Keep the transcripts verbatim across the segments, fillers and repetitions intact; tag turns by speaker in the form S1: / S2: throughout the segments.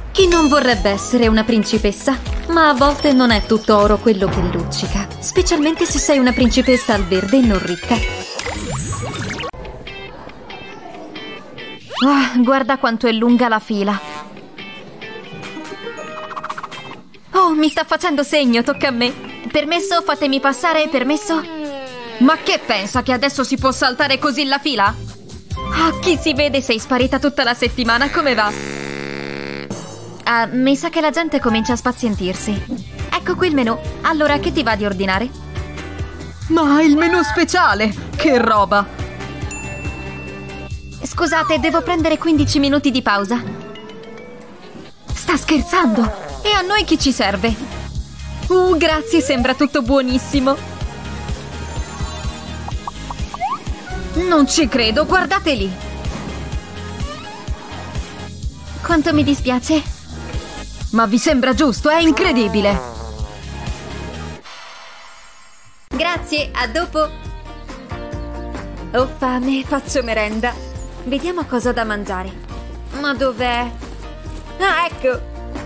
S1: Chi non vorrebbe essere una principessa? Ma a volte non è tutto oro quello che luccica, specialmente se sei una principessa al verde e non ricca. Oh, guarda quanto è lunga la fila. Oh, mi sta facendo segno, tocca a me. Permesso, fatemi passare, permesso? Ma che pensa che adesso si può saltare così la fila? Oh, chi si vede, sei sparita tutta la settimana, come va? Ah, mi sa che la gente comincia a spazientirsi. Ecco qui il menù. Allora, che ti va di ordinare?
S2: Ma il menù speciale! Che roba!
S1: Scusate, devo prendere quindici minuti di pausa. Sta scherzando? E a noi chi ci serve? Uh, grazie, sembra tutto buonissimo. Non ci credo, guardate lì. Quanto mi dispiace.
S2: Ma vi sembra giusto? È incredibile!
S1: Grazie, a dopo. Ho fame, faccio merenda. Vediamo cosa ho da mangiare. Ma dov'è? Ah, ecco.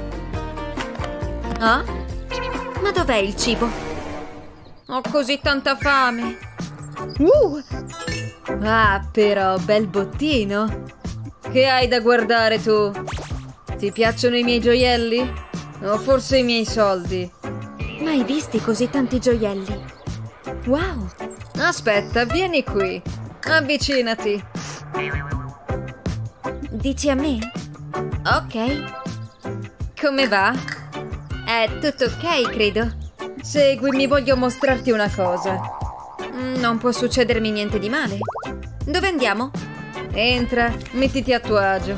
S1: Ah? Ma dov'è il cibo? Ho così tanta fame. Uh! Ah, però, bel bottino. Che hai da guardare tu? Ti piacciono i miei gioielli? O forse i miei soldi? Mai visti così tanti gioielli? Wow! Aspetta, vieni qui. Avvicinati. Dici a me? Ok. Come va? È tutto ok, credo. Seguimi, voglio mostrarti una cosa. Non può succedermi niente di male. Dove andiamo? Entra, mettiti a tuo agio.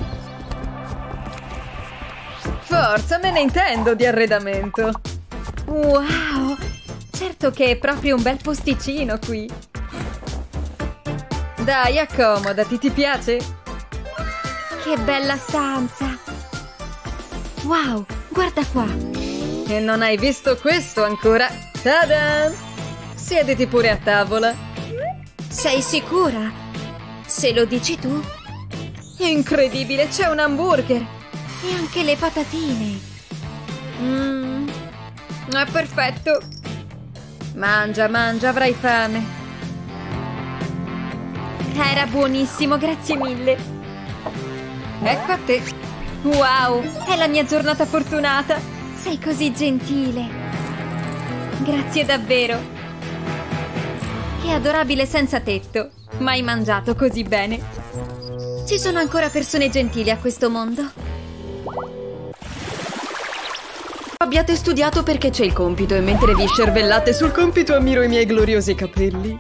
S1: Forza, me ne intendo di arredamento. Wow! Certo che è proprio un bel posticino qui. Dai, accomodati, ti piace? Che bella stanza! Wow, guarda qua! E non hai visto questo ancora? Ta-da! Siediti pure a tavola. Sei sicura? Se lo dici tu? Incredibile, c'è un hamburger! E anche le patatine! Mmm, è perfetto! Mangia, mangia, avrai fame! Era buonissimo, grazie mille! Ecco a te! Wow, è la mia giornata fortunata! Sei così gentile! Grazie davvero! Che adorabile senza tetto! Mai mangiato così bene! Ci sono ancora persone gentili a questo mondo!
S2: Abbiate studiato perché c'è il compito e mentre vi scervellate sul compito ammiro i miei gloriosi capelli.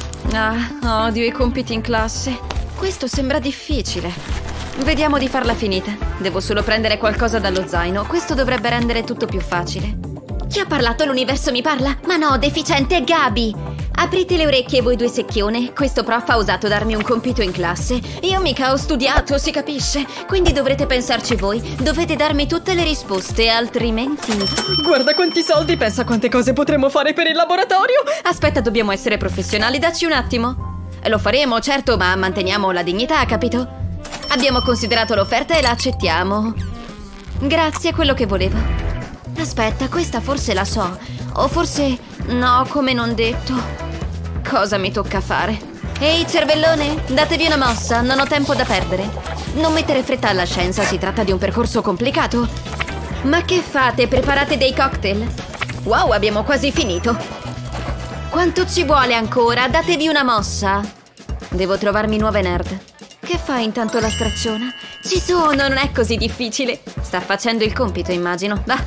S1: Ah, odio i compiti in classe. Questo sembra difficile. Vediamo di farla finita. Devo solo prendere qualcosa dallo zaino. Questo dovrebbe rendere tutto più facile. Chi ha parlato? L'universo mi parla? Ma no, deficiente è Gabi! Aprite le orecchie voi due secchione. Questo prof ha osato darmi un compito in classe. Io mica ho studiato, si capisce? Quindi dovrete pensarci voi. Dovete darmi tutte le risposte, altrimenti...
S2: Guarda quanti soldi, pensa quante cose potremmo fare per il laboratorio!
S1: Aspetta, dobbiamo essere professionali, dacci un attimo. Lo faremo, certo, ma manteniamo la dignità, capito? Abbiamo considerato l'offerta e la accettiamo. Grazie, è quello che volevo. Aspetta, questa forse la so. O forse... no, come non detto. Cosa mi tocca fare? Ehi, cervellone, datevi una mossa, non ho tempo da perdere. Non mettere fretta alla scienza, si tratta di un percorso complicato. Ma che fate? Preparate dei cocktail? Wow, abbiamo quasi finito. Quanto ci vuole ancora? Datevi una mossa. Devo trovarmi nuove nerd. Che fa intanto la stracciona? Ci sono, non è così difficile. Sta facendo il compito, immagino. Va.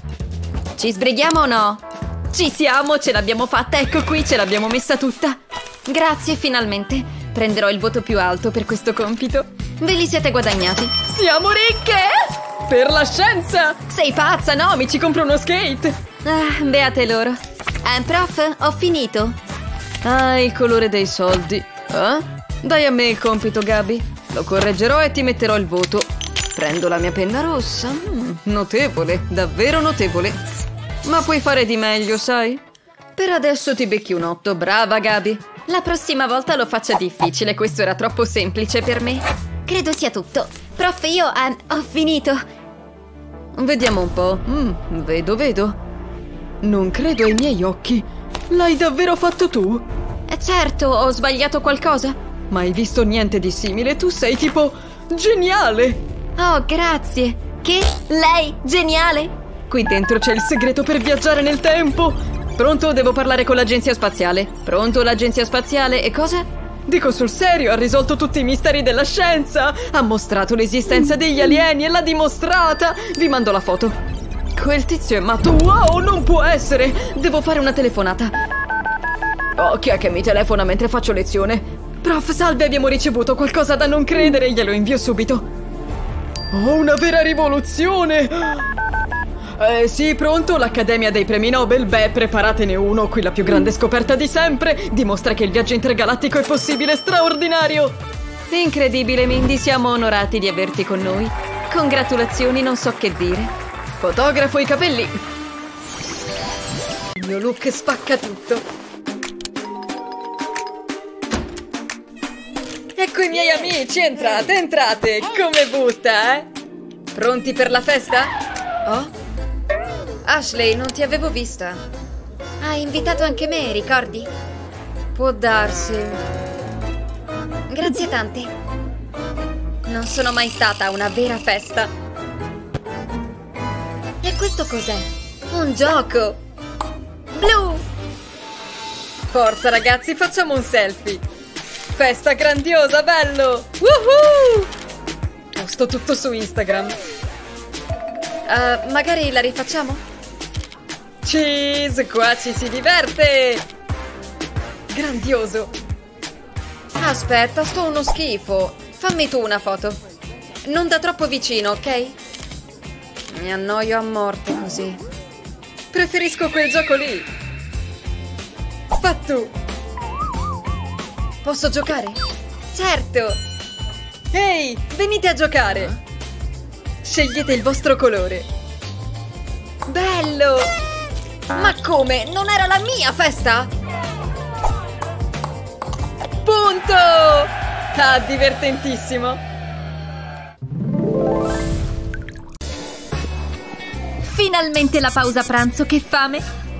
S1: Ci sbrighiamo o no? Ci siamo, ce l'abbiamo fatta, ecco qui, ce l'abbiamo messa tutta. Grazie, finalmente. Prenderò il voto più alto per questo compito. Ve li siete guadagnati.
S2: Siamo ricche! Per la scienza!
S1: Sei pazza, no?
S2: Mi ci compro uno skate!
S1: Ah, beate loro. Eh, prof, ho finito.
S2: Ah, il colore dei soldi. Eh? Dai a me il compito, Gabi. Lo correggerò e ti metterò il voto. Prendo la mia penna rossa. Mm, notevole, davvero notevole. Ma puoi fare di meglio, sai? Per adesso ti becchi un otto, brava Gabi.
S1: La prossima volta lo faccia difficile, questo era troppo semplice per me. Credo sia tutto. Prof, io eh, ho finito.
S2: Vediamo un po'. Mm, vedo, vedo. Non credo ai miei occhi. L'hai davvero fatto tu?
S1: Eh certo, ho sbagliato qualcosa?
S2: Mai visto niente di simile. Tu sei tipo geniale.
S1: Oh, grazie. Che? Lei? Geniale?
S2: Qui dentro c'è il segreto per viaggiare nel tempo. Pronto? Devo parlare con l'agenzia spaziale. Pronto, l'agenzia spaziale? E cosa? Dico sul serio, ha risolto tutti i misteri della scienza. Ha mostrato l'esistenza degli alieni e l'ha dimostrata. Vi mando la foto. Quel tizio è matto. Wow, non può essere. Devo fare una telefonata. Oh, chi è che mi telefona mentre faccio lezione? Prof, salve, abbiamo ricevuto qualcosa da non credere. Glielo invio subito. Oh, una vera rivoluzione. Eh sì, pronto? L'Accademia dei Premi Nobel? Beh, preparatene uno. Qui la più grande scoperta di sempre. Dimostra che il viaggio intergalattico è possibile, straordinario. Incredibile, Mindy, siamo onorati di averti con noi. Congratulazioni, non so che dire. Fotografo i capelli. Il mio look spacca tutto. Ecco i miei amici, entrate, entrate. Come butta, eh? Pronti per la festa? Oh? Ashley, non ti avevo vista.
S1: Hai invitato anche me, ricordi?
S2: Può darsi.
S1: Grazie tante. Non sono mai stata a una vera festa. E questo cos'è? Un gioco! Blu!
S2: Forza ragazzi, facciamo un selfie. Festa grandiosa, bello! Woohoo! Posto tutto su Instagram.
S1: Uh, magari la rifacciamo?
S2: Cheese, qua ci si diverte! Grandioso! Aspetta, sto uno schifo. Fammi tu una foto. Non da troppo vicino, ok? Mi annoio a morte così. Preferisco quel gioco lì. Fa tu! Posso giocare?
S1: Certo!
S2: Ehi, venite a giocare! Scegliete il vostro colore.
S1: Bello! Ma come? Non era la mia festa?
S2: Punto! Ah, divertentissimo!
S1: Finalmente la pausa pranzo, che fame!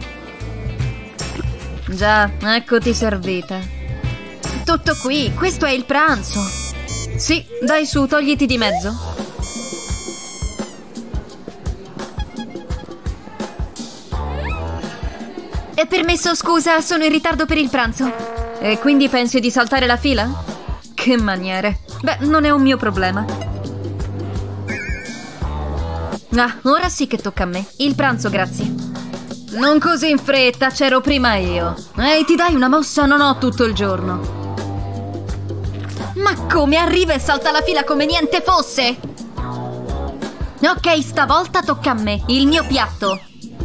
S2: Già, eccoti servita.
S1: Tutto qui, questo è il pranzo.
S2: Sì, dai su, togliti di mezzo.
S1: È permesso, scusa, sono in ritardo per il pranzo.
S2: E quindi pensi di saltare la fila? Che maniere. Beh, non è un mio problema.
S1: Ah, ora sì che tocca a me. Il pranzo, grazie.
S2: Non così in fretta, c'ero prima io. Ehi, ti dai una mossa? Non ho tutto il giorno.
S1: Ma come? Arriva e salta la fila come niente fosse? Ok, stavolta tocca a me. Il mio piatto.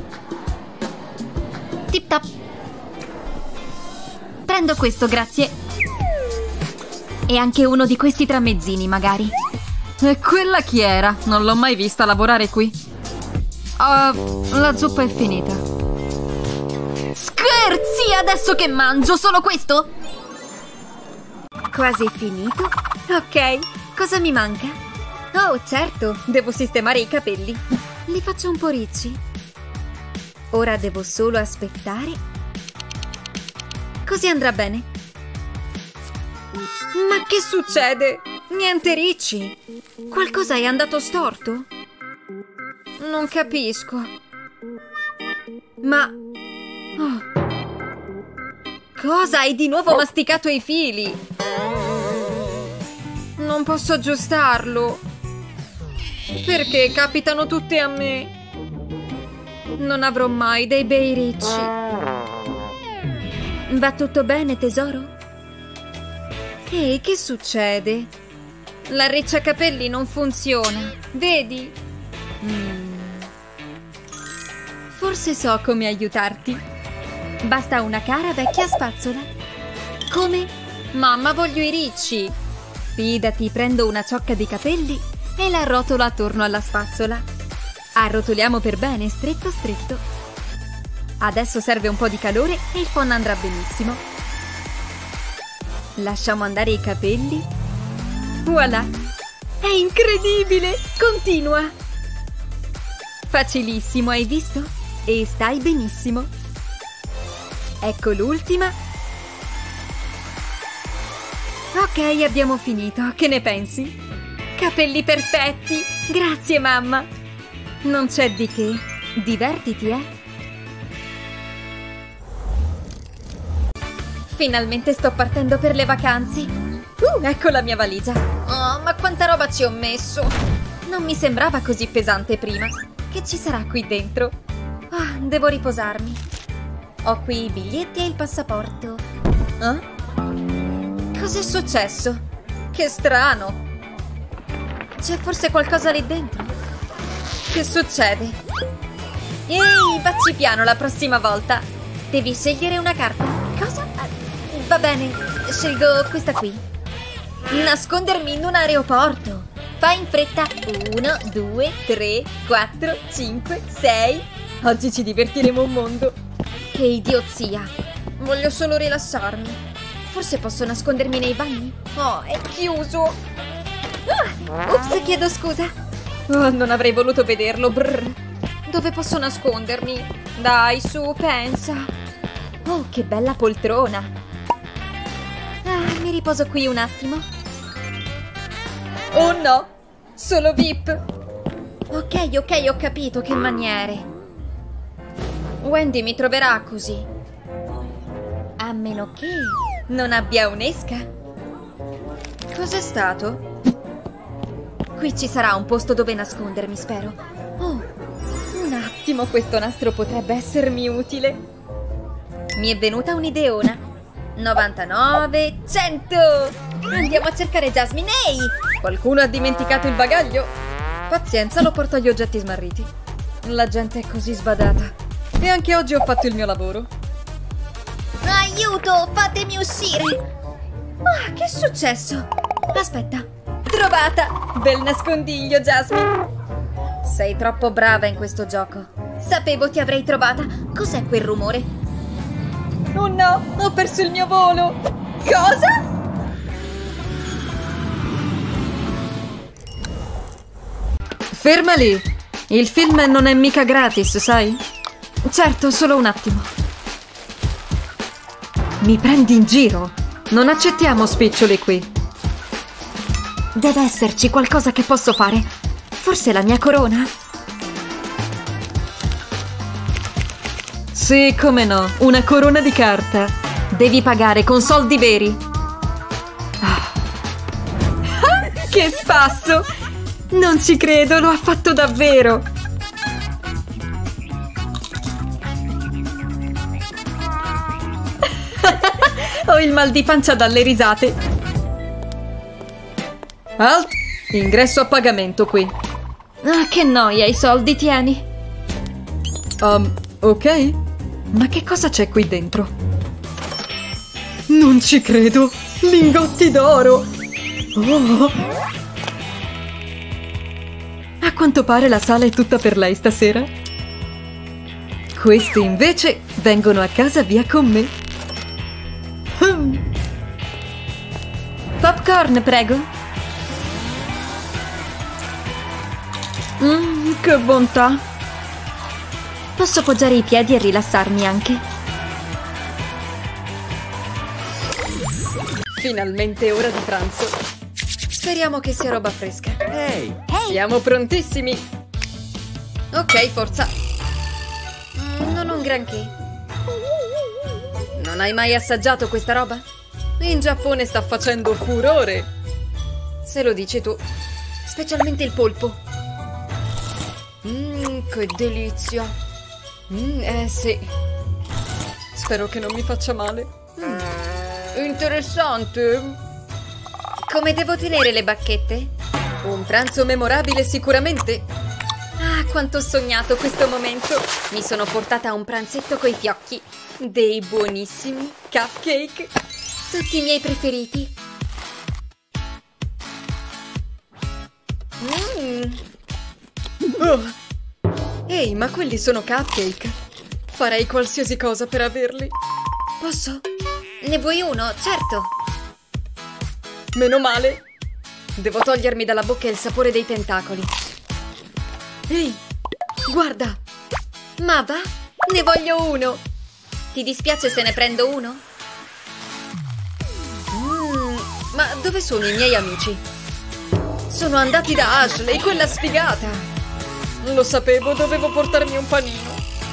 S1: Tip tap. Prendo questo, grazie. E anche uno di questi tramezzini, magari.
S2: E quella chi era? Non l'ho mai vista lavorare qui. Uh, la zuppa è finita.
S1: Scherzi! Adesso che mangio? Solo questo? Quasi finito. Ok, cosa mi manca? Oh, certo, devo sistemare i capelli. Li faccio un po' ricci. Ora devo solo aspettare. Così andrà bene. Ma che succede? Niente ricci. Qualcosa è andato storto? Non capisco. Ma... Oh. Cosa? Hai di nuovo masticato i fili? Non posso aggiustarlo. Perché capitano tutte a me? Non avrò mai dei bei ricci. Va tutto bene, tesoro? Ehi, che succede? La ricciacapelli non funziona, vedi? Mm. Forse so come aiutarti. Basta una cara vecchia spazzola. Come? Mamma, voglio i ricci. Fidati, prendo una ciocca di capelli e la arrotolo attorno alla spazzola. Arrotoliamo per bene, stretto stretto. Adesso serve un po' di calore e il phon andrà benissimo. Lasciamo andare i capelli. Voilà! È incredibile! Continua!
S3: Facilissimo, hai visto? E stai benissimo. Ecco l'ultima. Ok, abbiamo finito. Che ne pensi? Capelli perfetti! Grazie, mamma! Non c'è di che. Divertiti, eh? Finalmente sto partendo per le vacanze. Uh, ecco la mia valigia. Oh, ma quanta roba ci ho messo! Non mi sembrava così pesante prima. Che ci sarà qui dentro? Ah, devo riposarmi. Ho qui i biglietti e il passaporto. Eh? Cos'è successo? Che strano! C'è forse qualcosa lì dentro? Che succede? Ehi, facci piano la prossima volta. Devi scegliere una carta. Cosa? Va bene, scelgo questa qui. Nascondermi in un aeroporto. Fai in fretta. Uno, due, tre, quattro, cinque, sei. Oggi ci divertiremo un mondo. Che idiozia. Voglio solo rilassarmi. Forse posso nascondermi nei bagni? Oh, è chiuso. Ah, ups, chiedo scusa. Oh, non avrei voluto vederlo. Brr. Dove posso nascondermi? Dai, su, pensa. Oh, che bella poltrona. Ah, mi riposo qui un attimo. Oh no, solo V I P. Ok, ok, ho capito, che maniere. Wendy mi troverà così. A meno che non abbia un'esca. Cos'è stato? Qui ci sarà un posto dove nascondermi, spero. Oh, un attimo, questo nastro potrebbe essermi utile. Mi è venuta un'ideona. novantanove, cento! Andiamo a cercare Jasmine. Ehi! Qualcuno ha dimenticato il bagaglio? Pazienza, lo porto agli oggetti smarriti. La gente è così sbadata. E anche oggi ho fatto il mio lavoro. Aiuto! Fatemi uscire! Ah, che è successo? Aspetta. Trovata! Bel nascondiglio, Jasmine. Sei troppo brava in questo gioco. Sapevo ti avrei trovata. Cos'è quel rumore? Oh no, ho perso il mio volo! Cosa?
S2: Ferma lì! Il film non è mica gratis, sai? Certo, solo un attimo. Mi prendi in giro? Non accettiamo spiccioli qui. Deve esserci qualcosa che posso fare. Forse la mia corona? Sì, come no, una corona di carta. Devi pagare con soldi veri. Ah. Ah, che spasso! Non ci credo, lo ha fatto davvero. Ho il mal di pancia dalle risate. Alt, ingresso a pagamento qui. Ah, che noia, i soldi tieni. Um, ok. Ma che cosa c'è qui dentro? Non ci credo! Lingotti d'oro! Oh. A quanto pare la sala è tutta per lei stasera. Questi invece vengono a casa via con me. Hmm. Popcorn, prego. Mmm, che bontà. Posso poggiare i piedi e rilassarmi anche. Finalmente ora di pranzo. Speriamo che sia roba fresca.
S4: Ehi!
S3: Hey. Siamo prontissimi. Ok, forza. Mm, non un granché. Non hai mai assaggiato questa roba? In Giappone sta facendo furore. Se lo dici tu. Specialmente il polpo. Mmm, che delizia. Mm, eh sì. Spero che non mi faccia male. Mm. Interessante. Come devo tenere le bacchette? Un pranzo memorabile sicuramente. Ah, quanto ho sognato questo momento. Mi sono portata un pranzetto coi fiocchi. Dei buonissimi cupcake. Tutti i miei preferiti. Mmm. Oh. Ehi, ma quelli sono cupcake. Farei qualsiasi cosa per averli. Posso? Ne vuoi uno? Certo. Meno male. Devo togliermi dalla bocca il sapore dei tentacoli. Ehi, Guarda! Ma va? Ne voglio uno! Ti dispiace se ne prendo uno? Mm, ma dove sono i miei amici? Sono andati da Ashley, quella sfigata!
S2: Lo sapevo, dovevo portarmi un panino.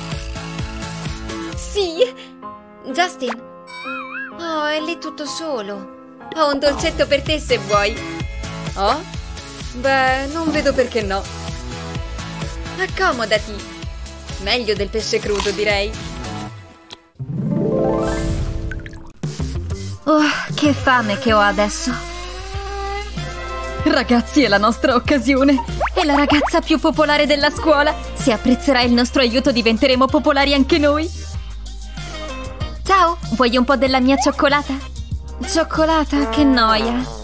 S3: Sì! Justin! Oh, è lì tutto solo. Ho un dolcetto per te se vuoi.
S2: Oh? Beh, non vedo perché no.
S3: Accomodati. Meglio del pesce crudo, direi. Oh, che fame che ho adesso.
S2: Ragazzi, è la nostra occasione.
S3: È la ragazza più popolare della scuola. Se apprezzerai il nostro aiuto diventeremo popolari anche noi. Ciao, vuoi un po' della mia cioccolata? Cioccolata? Che noia.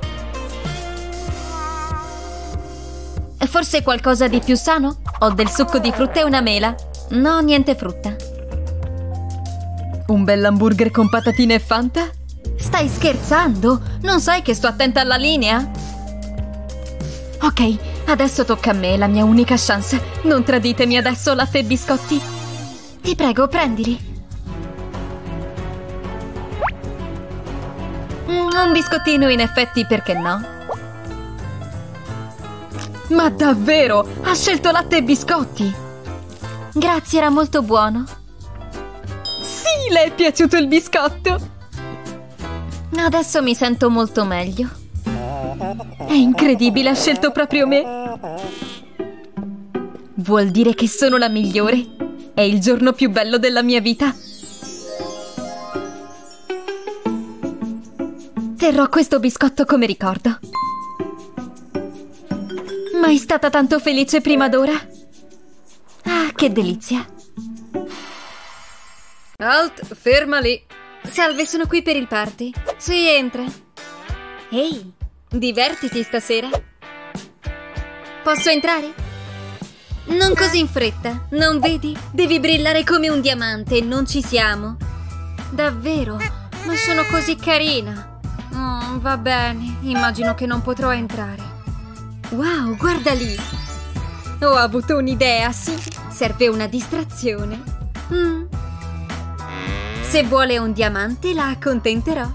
S3: Forse qualcosa di più sano? Ho del succo di frutta e una mela. No, niente frutta.
S2: Un bell'hamburger con patatine e Fanta?
S3: Stai scherzando? Non sai che sto attenta alla linea? Ok, adesso tocca a me, la mia unica chance. Non traditemi adesso, latte e biscotti. Ti prego, prendili. Un biscottino in effetti, perché no?
S2: Ma davvero? Ha scelto latte e biscotti?
S3: Grazie, era molto buono.
S2: Sì, le è piaciuto il biscotto?
S3: Adesso mi sento molto meglio.
S2: È incredibile, ha scelto proprio me.
S3: Vuol dire che sono la migliore.
S2: È il giorno più bello della mia vita.
S3: Terrò questo biscotto come ricordo. Mai stata tanto felice prima d'ora. Ah, che delizia.
S2: Alt, ferma lì.
S3: Salve, sono qui per il party. Sì, entra. Ehi, divertiti stasera. Posso entrare? Non così in fretta, non vedi? Devi brillare come un diamante, non ci siamo. Davvero? Ma sono così carina. Mm, va bene, immagino che non potrò entrare. Wow, guarda lì! Ho avuto un'idea, sì. Serve una distrazione. Mm. Se vuole un diamante, la accontenterò.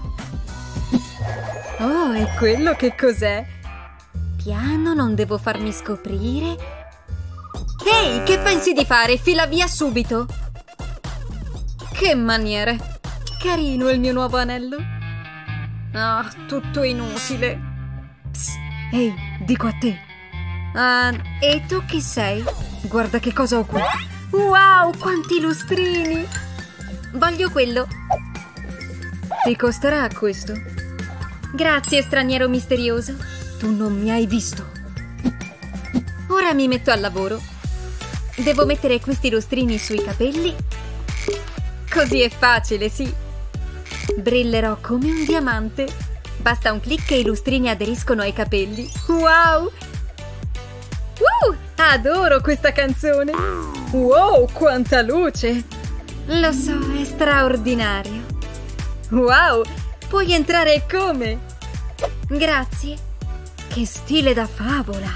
S2: Oh, e quello che cos'è?
S3: Piano, non devo farmi scoprire. Ehi, che pensi di fare? Fila via subito.
S2: Che maniere.
S3: Carino il mio nuovo anello.
S2: Ah, tutto inutile. Psst, ehi, dico a te.
S3: Ah, e tu chi sei?
S2: Guarda che cosa ho qui.
S3: Wow, quanti lustrini! Voglio quello.
S2: Ti costerà questo?
S3: Grazie, straniero misterioso.
S2: Tu non mi hai visto.
S3: Ora mi metto al lavoro. Devo mettere questi lustrini sui capelli. Così è facile, sì. Brillerò come un diamante. Basta un clic e i lustrini aderiscono ai capelli. Wow!
S2: Uh, adoro questa canzone. Wow, quanta luce.
S3: Lo so, è straordinario.
S2: Wow, puoi entrare come?
S3: Grazie.
S2: Che stile da favola.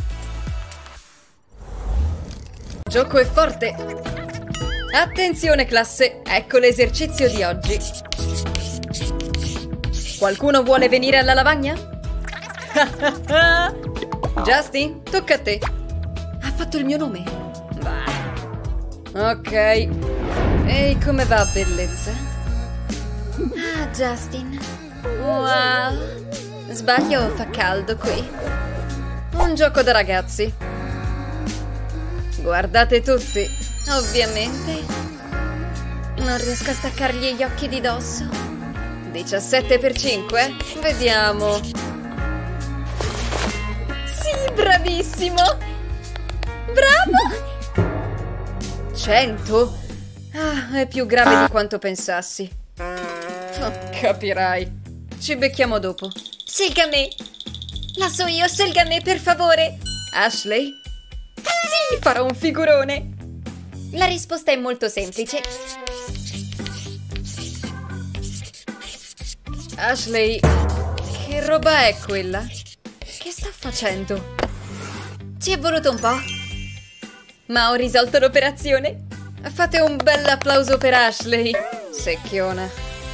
S2: Gioco è forte. Attenzione classe, ecco l'esercizio di oggi. Qualcuno vuole venire alla lavagna? Justin, tocca a te. Ha fatto il mio nome. Bah. Ok. Ehi, come va, bellezza?
S3: Ah, Justin. Wow. Sbaglio o fa caldo qui?
S2: Un gioco da ragazzi. Guardate tutti.
S3: Ovviamente. Non riesco a staccargli gli occhi di dosso.
S2: diciassette per cinque? Vediamo.
S3: Sì, bravissimo. Bravo.
S2: cento? Ah, è più grave di quanto pensassi. Oh, capirai. Ci becchiamo dopo.
S3: Scelga me. La so io, scelga me, per favore.
S2: Ashley?
S3: Sì, farò un figurone. La risposta è molto semplice.
S2: Ashley, che roba è quella? Che sta facendo?
S3: Ci è voluto un po'. Ma ho risolto l'operazione. Fate un bel applauso per Ashley. Secchiona.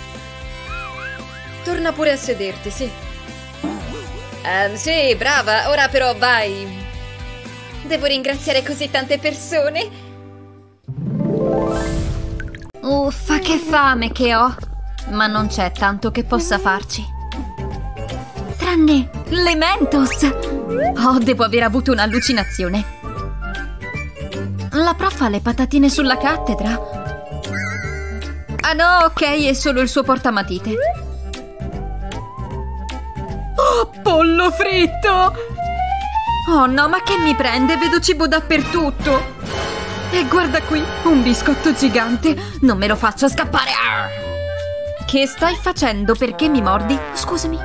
S3: Torna pure a sederti, sì. Um, sì, brava. Ora però vai. Devo ringraziare così tante persone.
S1: Uffa, che fame che ho. Ma non c'è tanto che possa farci. Tranne le Mentos. Oh, devo aver avuto un'allucinazione. La prof ha le patatine sulla cattedra. Ah no, ok, è solo il suo portamatite.
S2: Oh, pollo fritto!
S1: Oh no, ma che mi prende? Vedo cibo dappertutto.
S2: E guarda qui, un biscotto gigante.
S1: Non me lo faccio scappare. Che stai facendo? Perché mi mordi? Scusami.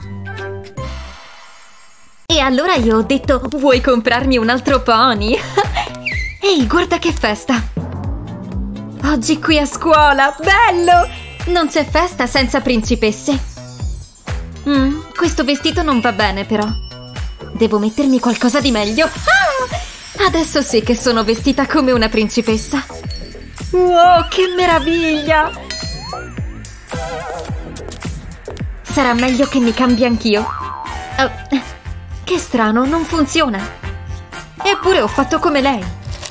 S1: E allora io ho detto, vuoi comprarmi un altro pony? Ehi, guarda che festa! Oggi qui a scuola, bello! Non c'è festa senza principesse. Mm, questo vestito non va bene però. Devo mettermi qualcosa di meglio. Ah! Adesso sì che sono vestita come una principessa. Wow, che meraviglia! Sarà meglio che mi cambi anch'io. Oh, che strano, non funziona. Eppure ho fatto come lei.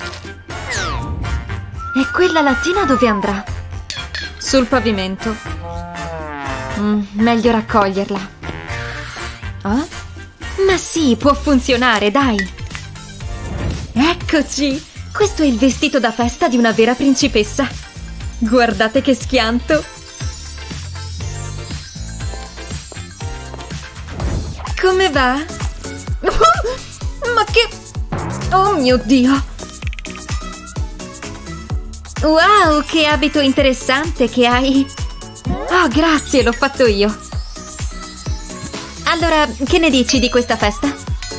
S1: E quella lattina dove andrà? Sul pavimento. Mm, meglio raccoglierla. Ah? Ma sì, può funzionare, dai. Eccoci! Questo è il vestito da festa di una vera principessa. Guardate che schianto! Come va? Ma che... Oh mio Dio! Wow, che abito interessante che hai! Oh, grazie, l'ho fatto io. Allora, che ne dici di questa festa?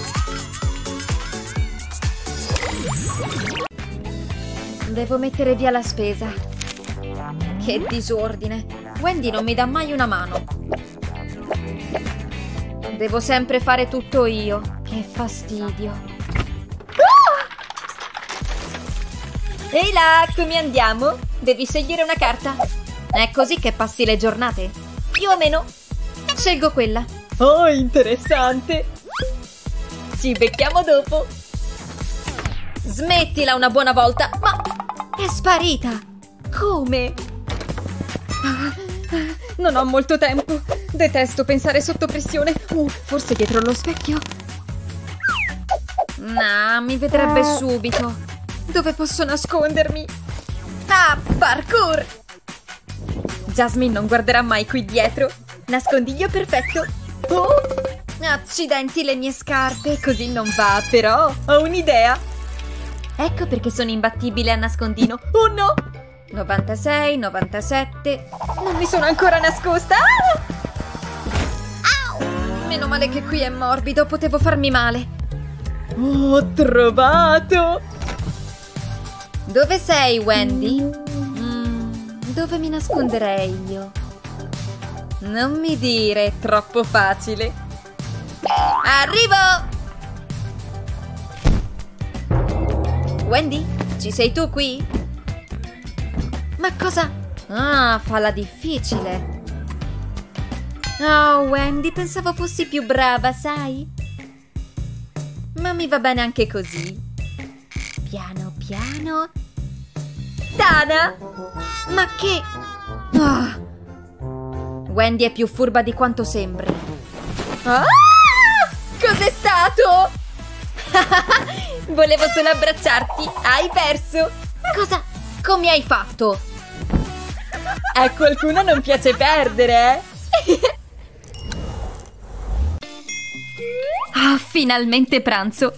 S1: Devo mettere via la spesa. Che disordine! Wendy non mi dà mai una mano. Devo sempre fare tutto io. Che fastidio. Ehi là, come andiamo? Devi scegliere una carta. È così che passi le giornate? Più o meno. Scelgo quella.
S2: Oh, interessante.
S3: Ci becchiamo dopo. Smettila una buona volta. Ma è sparita. Come?
S2: Non ho molto tempo. Detesto pensare sotto pressione. Uh, forse dietro lo specchio.
S3: No, mi vedrebbe subito.
S2: Dove posso nascondermi?
S3: Ah, parkour! Jasmine non guarderà mai qui dietro. Nascondiglio perfetto. Oh! Accidenti le mie scarpe, così non va, però ho un'idea. Ecco perché sono imbattibile a nascondino. Oh no! novantasei, novantasette. Non mi sono ancora nascosta. Ah! Meno male che qui è morbido, potevo farmi male.
S2: Ho trovato!
S3: Dove sei, Wendy? Mm, dove mi nasconderei io? Non mi dire, è troppo facile. Arrivo! Wendy, ci sei tu qui? Ma cosa? Ah, fa la difficile. Oh, Wendy, pensavo fossi più brava, sai? Ma mi va bene anche così. Piano, piano. Tana! Ma che... Oh. Wendy è più furba di quanto sembri. Ah! Cos'è stato? Volevo solo abbracciarti. Hai perso. Cosa? Come hai fatto?
S2: A qualcuno non piace perdere, eh?
S1: Ah, finalmente pranzo.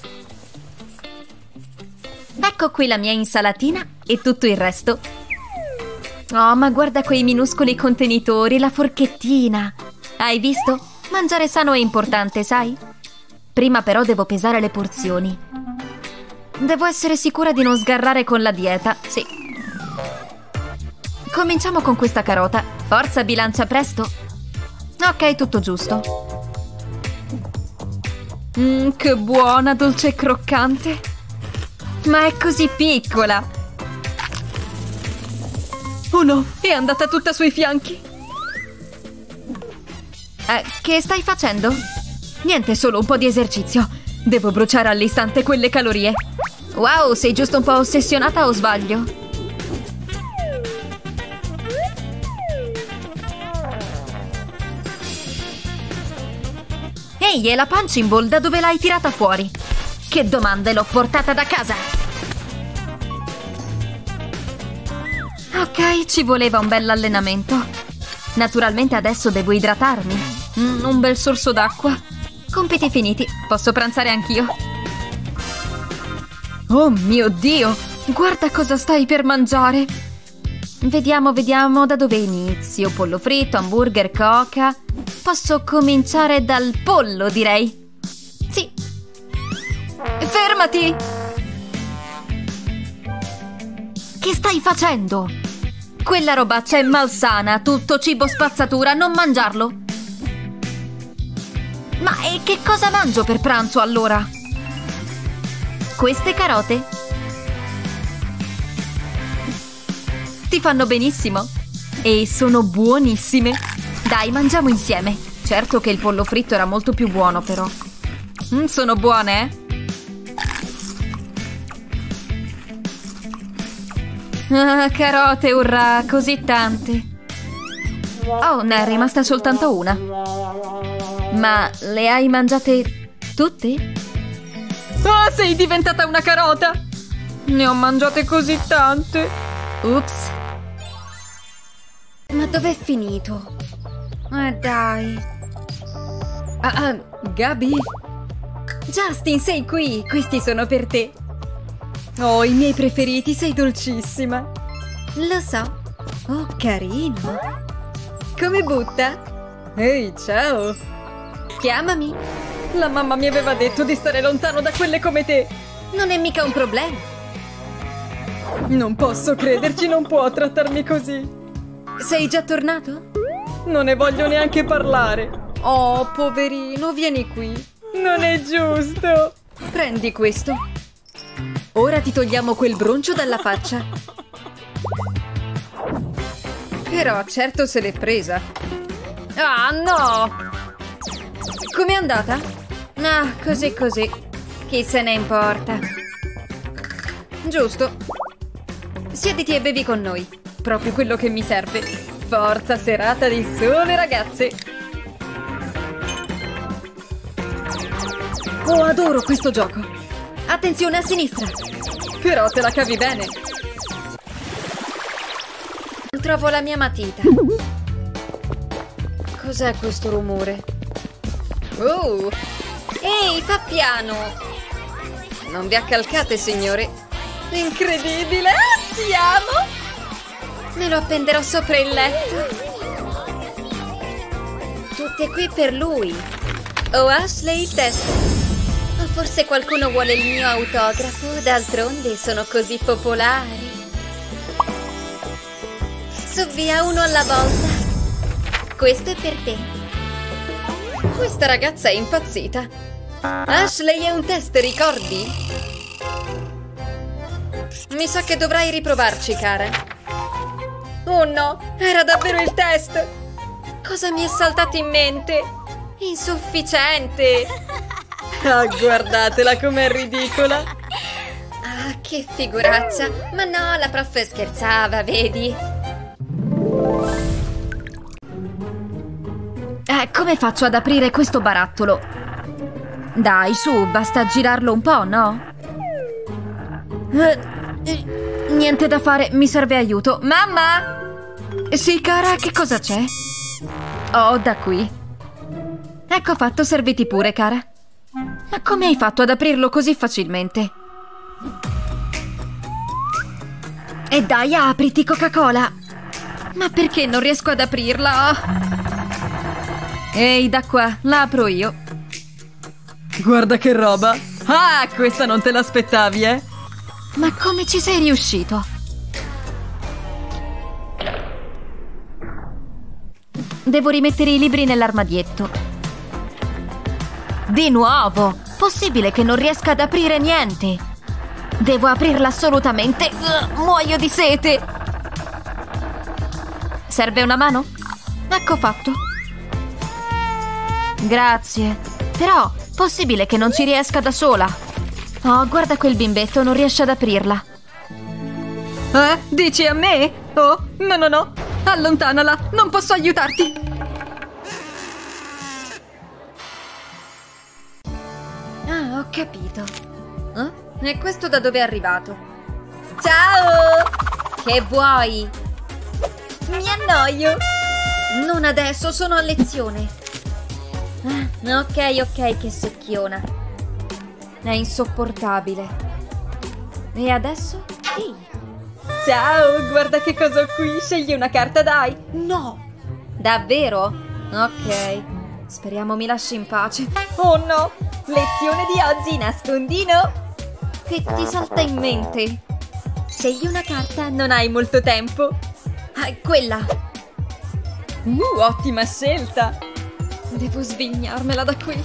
S1: Ecco qui la mia insalatina e tutto il resto. Oh, ma guarda quei minuscoli contenitori, la forchettina. Hai visto? Mangiare sano è importante, sai? Prima però devo pesare le porzioni. Devo essere sicura di non sgarrare con la dieta, sì. Cominciamo con questa carota. Forza, bilancia presto. Ok, tutto giusto. Mmm, che buona, dolce e croccante.
S3: Ma è così piccola!
S2: Oh no, è andata tutta sui fianchi.
S3: Eh, che stai facendo? Niente, solo un po' di esercizio. Devo bruciare all'istante quelle calorie. Wow, sei giusto un po' ossessionata o sbaglio? Ehi, e la punching ball da dove l'hai tirata fuori? Che domande l'ho portata da casa! Ok, ci voleva un bel allenamento. Naturalmente adesso devo idratarmi. Mm, un bel sorso d'acqua. Compiti finiti, posso pranzare anch'io. Oh mio Dio, guarda cosa stai per mangiare. Vediamo, vediamo da dove inizio. Pollo fritto, hamburger, coca. Posso cominciare dal pollo, direi. Sì. Fermati! Che stai facendo? Quella robaccia è malsana, tutto cibo spazzatura, non mangiarlo. Ma e che cosa mangio per pranzo allora? Queste carote? Ti fanno benissimo. E sono buonissime. Dai, mangiamo insieme. Certo che il pollo fritto era molto più buono, però. Mm, sono buone, eh? Ah, carote, urrà, così tante. Oh, ne è rimasta soltanto una. Ma le hai mangiate tutte?
S2: Ah, sei diventata una carota! Ne ho mangiate così tante.
S3: Ups. Ma dov'è finito? Eh, dai.
S2: Ah, ah, Gabi?
S3: Justin, sei qui. Questi sono per te.
S2: Oh, i miei preferiti, sei dolcissima.
S3: Lo so. Oh, carino. Come butta?
S2: Ehi, ciao.
S3: Chiamami.
S2: La mamma mi aveva detto di stare lontano da quelle come te.
S3: Non è mica un problema.
S2: Non posso crederci, non può trattarmi così.
S3: Sei già tornato?
S2: Non ne voglio neanche parlare.
S3: Oh, poverino, vieni qui.
S2: Non è giusto.
S3: Prendi questo. Ora ti togliamo quel broncio dalla faccia. Però certo se l'è presa. Ah, no! Com'è andata? Ah, così così. Chi se ne importa? Giusto. Siediti e bevi con noi. Proprio quello che mi serve. Forza, serata di sole, ragazze. Oh, adoro questo gioco. Attenzione a sinistra.
S2: Però te la cavi bene.
S3: Trovo la mia matita. Cos'è questo rumore? Oh! Ehi, fa piano! Non vi accalcate, signore. Incredibile! Ti amo! Me lo appenderò sopra il letto. Tutte qui per lui. Oh, Ashley, il testo. O forse qualcuno vuole il mio autografo? D'altronde sono così popolari. Su via, uno alla volta. Questo è per te. Questa ragazza è impazzita. Ashley è un test, ricordi? Mi sa che dovrai riprovarci, cara. Oh no, era davvero il test. Cosa mi è saltato in mente? Insufficiente.
S2: Ah, guardatela com'è ridicola.
S3: Ah, che figuraccia. Ma no, la prof scherzava, vedi? Eh, come faccio ad aprire questo barattolo? Dai, su, basta girarlo un po', no? Eh, eh, niente da fare, mi serve aiuto. Mamma! Sì, cara, che cosa c'è? Oh, da qui. Ecco fatto, serviti pure, cara. Ma come hai fatto ad aprirlo così facilmente? E dai, apriti, Coca-Cola! Ma perché non riesco ad aprirla? Ehi, da qua, la apro io.
S2: Guarda che roba. Ah, questa non te l'aspettavi, eh?
S3: Ma come ci sei riuscito? Devo rimettere i libri nell'armadietto. Di nuovo! Possibile che non riesca ad aprire niente?
S1: Devo aprirla assolutamente. Uh, muoio di sete. Serve una mano? Ecco fatto. Grazie. Però, possibile che non ci riesca da sola. Oh, guarda quel bimbetto, non riesce ad aprirla.
S2: Eh? Dici a me? Oh, no, no, no. Allontanala, non posso aiutarti.
S3: Ah, ho capito. Eh? E questo da dove è arrivato? Ciao! Che vuoi? Mi annoio. Non adesso, sono a lezione. Ah, ok, ok, che secchiona. È insopportabile. E adesso? Ehi. Ciao, guarda che cosa ho qui. Scegli una carta, dai. No. Davvero? Ok. Speriamo mi lasci in pace. Oh no. Lezione di oggi, nascondino. Che ti salta in mente? Scegli una carta, non hai molto tempo. Ah, quella. Uh, ottima scelta. Devo svignarmela da qui.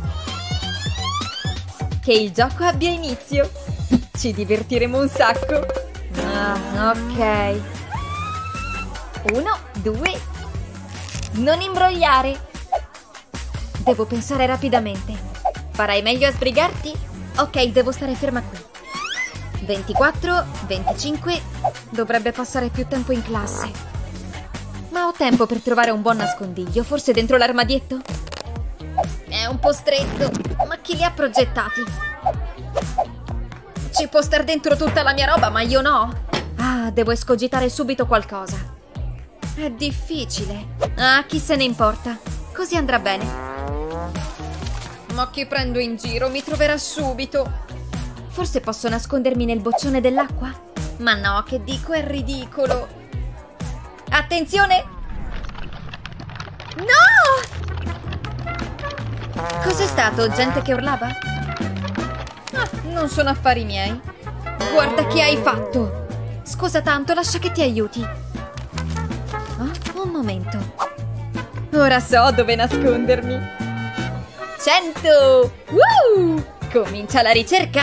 S3: Che il gioco abbia inizio. Ci divertiremo un sacco. Ah, ok. Uno, due. Non imbrogliare. Devo pensare rapidamente. Farai meglio a sbrigarti? Ok, devo stare ferma qui. ventiquattro, venticinque. Dovrebbe passare più tempo in classe. Ma ho tempo per trovare un buon nascondiglio. Forse dentro l'armadietto? È un po' stretto. Ma chi li ha progettati? Ci può star dentro tutta la mia roba, ma io no. Ah, devo escogitare subito qualcosa. È difficile. Ah, chi se ne importa. Così andrà bene. Ma chi prendo in giro mi troverà subito. Forse posso nascondermi nel boccione dell'acqua? Ma no, che dico, è ridicolo. Attenzione! No! Cos'è stato? Gente che urlava? Ah, non sono affari miei. Guarda che hai fatto. Scusa tanto, lascia che ti aiuti. Oh, un momento. Ora so dove nascondermi. Cento! Woo! Comincia la ricerca.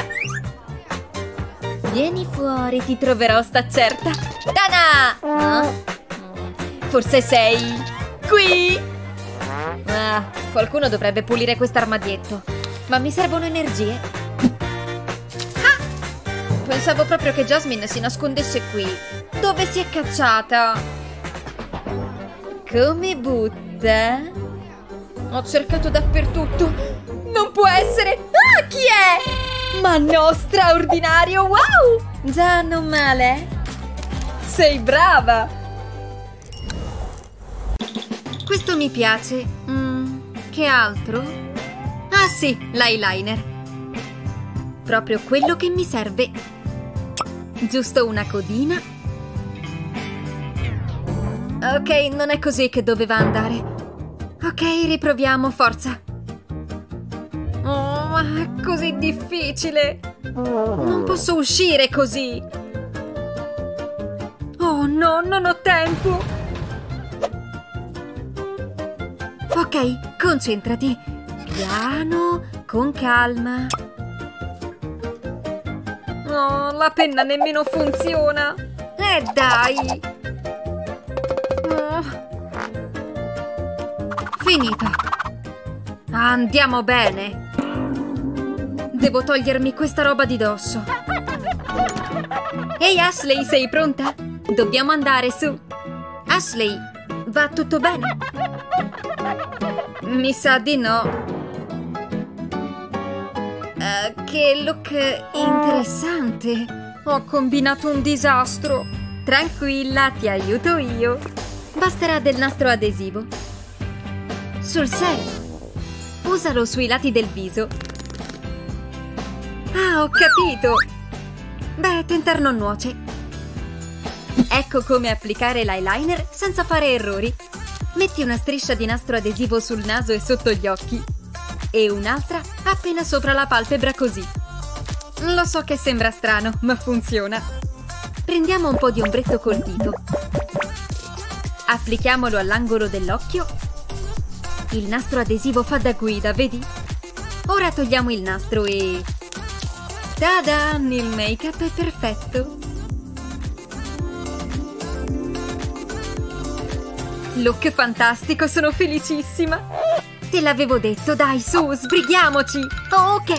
S3: Vieni fuori, ti troverò, sta certa. Tana! Oh? Forse sei qui? Ah, qualcuno dovrebbe pulire quest'armadietto. Ma mi servono energie. Ah! Pensavo proprio che Jasmine si nascondesse qui. Dove si è cacciata? Come butta? Ho cercato dappertutto. Non può essere. Ah, chi è? Ma no, straordinario. Wow! Già, non male. Sei brava. Questo mi piace. Mm, che altro? Ah sì, l'eyeliner. Proprio quello che mi serve. Giusto una codina. Ok, non è così che doveva andare. Ok, riproviamo, forza. Oh, ma è così difficile. Non posso uscire così. Oh no, non ho tempo. Ok, concentrati. Piano, con calma. Oh, la penna nemmeno funziona. Eh dai. Oh. Finita. Andiamo bene. Devo togliermi questa roba di dosso. Ehi Ashley, sei pronta? Dobbiamo andare su. Ashley, va tutto bene? Mi sa di no. Uh, che look interessante. Ho combinato un disastro. Tranquilla, ti aiuto io. Basterà del nastro adesivo. Sul serio. Usalo sui lati del viso. Ah, ho capito. Beh, tentar non nuoce. Ecco come applicare l'eyeliner senza fare errori. Metti una striscia di nastro adesivo sul naso e sotto gli occhi. E un'altra appena sopra la palpebra così. Lo so che sembra strano, ma funziona. Prendiamo un po' di ombretto col dito. Applichiamolo all'angolo dell'occhio. Il nastro adesivo fa da guida, vedi? Ora togliamo il nastro e... Tada! Il make-up è perfetto. Look fantastico, sono felicissima. Te l'avevo detto, dai, su, sbrighiamoci. Oh, ok.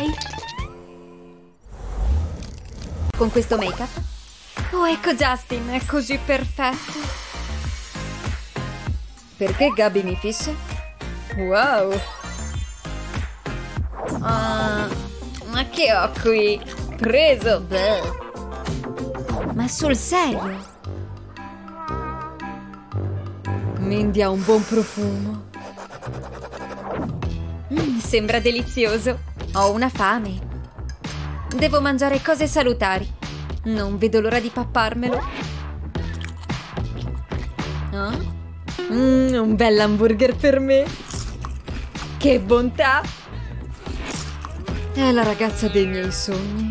S3: Con questo make-up? Oh, ecco Justin, è così perfetto.
S2: Perché Gabi mi fissa? Wow!
S3: Uh, ma che ho qui? Preso! Beh. Ma sul serio?
S2: Mindy ha un buon profumo.
S3: Mm, sembra delizioso. Ho una fame. Devo mangiare cose salutari. Non vedo l'ora di papparmelo.
S2: Oh? Mm, un bel hamburger per me.
S3: Che bontà!
S2: È la ragazza dei miei sogni.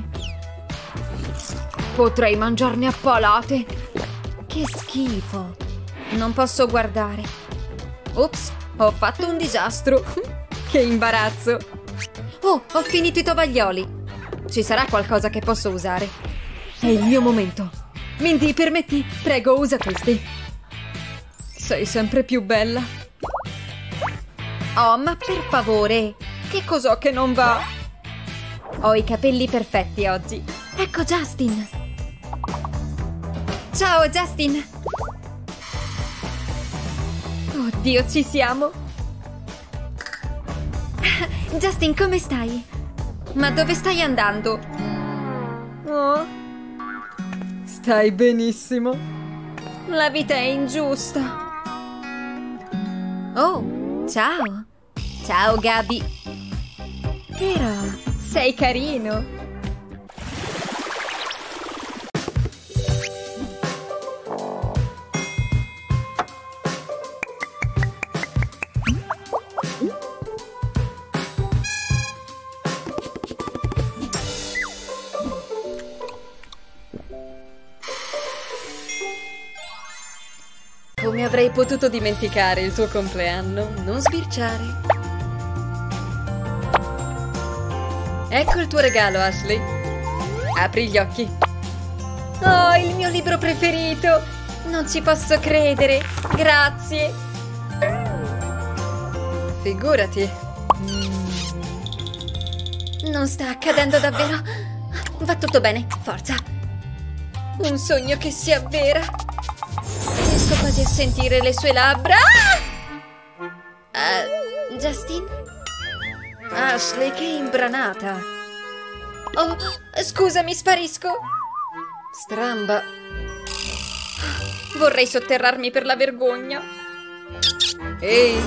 S3: Potrei mangiarne a palate. Che schifo. Non posso guardare. Ops, ho fatto un disastro. Che imbarazzo. Oh, ho finito i tovaglioli. Ci sarà qualcosa che posso usare.
S2: È il mio momento. Mindy, permetti? Prego, usa questi. Sei sempre più bella.
S3: Oh, ma per favore. Che cos'ho che non va? Ho i capelli perfetti oggi. Ecco Justin. Ciao, Justin. Oddio, ci siamo. Justin, come stai? Ma dove stai andando?
S2: Oh. Stai benissimo.
S3: La vita è ingiusta. Oh, ciao. Ciao, Gabi. Però sei carino.
S2: Come avrei potuto dimenticare il tuo compleanno? Non sbirciare. Ecco il tuo regalo, Ashley. Apri gli occhi.
S3: Oh, il mio libro preferito! Non ci posso credere. Grazie.
S2: Figurati.
S3: Non sta accadendo davvero. Va tutto bene, forza. Un sogno che si avvera. Riesco quasi a sentire le sue labbra. Uh, Justin?
S2: Ashley, che imbranata.
S3: Oh, scusami, sparisco.
S2: Stramba.
S3: Vorrei sotterrarmi per la vergogna.
S2: Ehi.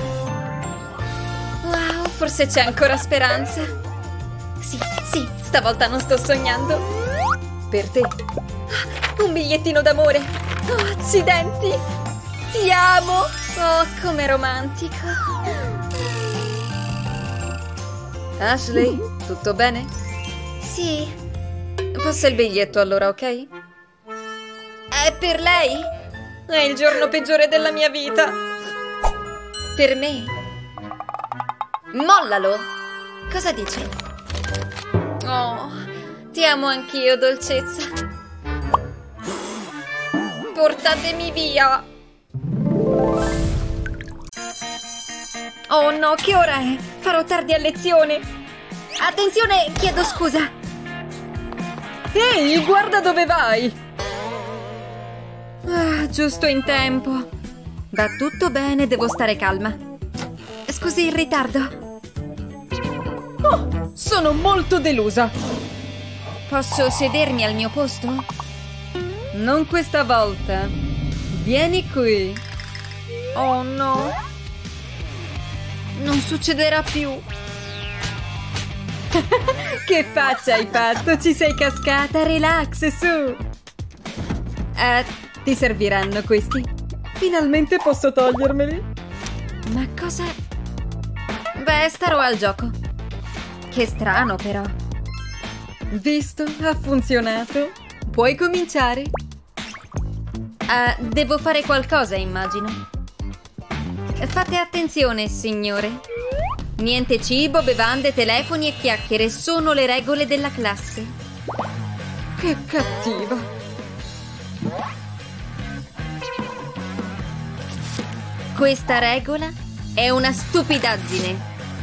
S3: Wow, forse c'è ancora speranza. Sì, sì, stavolta non sto sognando.
S2: Per te.
S3: Un bigliettino d'amore. Oh, accidenti. Ti amo. Oh, com'è romantico.
S2: Ashley, tutto bene?
S3: Sì.
S2: Passa il biglietto allora, ok?
S3: È per lei? È il giorno peggiore della mia vita. Per me? Mollalo. Cosa dici? Oh, ti amo anch'io, dolcezza. Portatemi via. Oh no, che ora è? Farò tardi a lezione. Attenzione, chiedo scusa.
S2: Ehi, guarda dove vai.
S3: Ah, giusto in tempo. Va tutto bene, devo stare calma. Scusi il ritardo.
S2: Oh, sono molto delusa.
S3: Posso sedermi al mio posto?
S2: Non questa volta. Vieni qui.
S3: Oh no. Non succederà più.
S2: Che faccia hai fatto? Ci sei cascata? Relax, su. Eh, ti serviranno questi? Finalmente posso togliermeli.
S3: Ma cosa... Beh, starò al gioco. Che strano, però.
S2: Visto? Ha funzionato. Puoi cominciare.
S3: Uh, devo fare qualcosa, immagino. Fate attenzione, signore. Niente cibo, bevande, telefoni e chiacchiere, sono le regole della classe.
S2: Che cattiva.
S3: Questa regola è una stupidaggine.